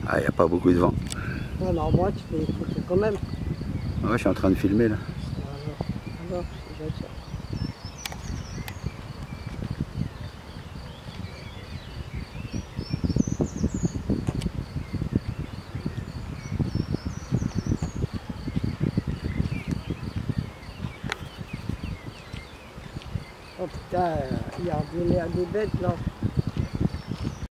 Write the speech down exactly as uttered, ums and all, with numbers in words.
Ah, il n'y a pas beaucoup de vent. Ah non, moi tu fais des photos quand même. Ouais, je suis en train de filmer là. Alors, alors je vais dire. Oh putain, il y a des, des bêtes là.